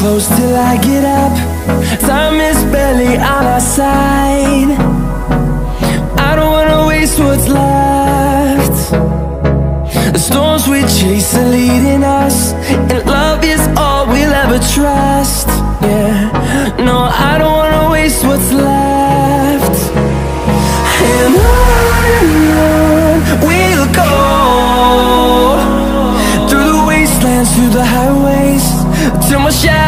close till I get up. Time is barely on our side. I don't wanna waste what's left. The storms we chase are leading us, and love is all we'll ever trust. Yeah, no, I don't wanna waste what's left. And on we'll go, through the wastelands, through the highways, till my shadow